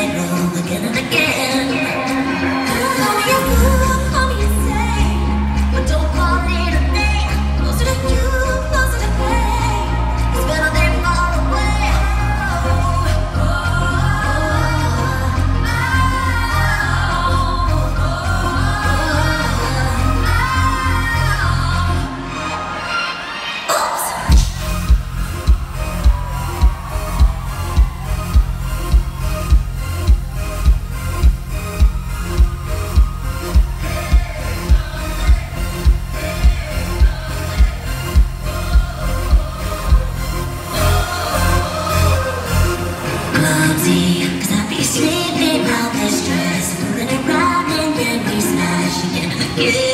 bedroom again and again. Call me a fool, call me insane, but don't call it a name. Closer to you, closer to pain. It's better than far away. Cause I be sleeping out this stress, moving around and then we smash again and again.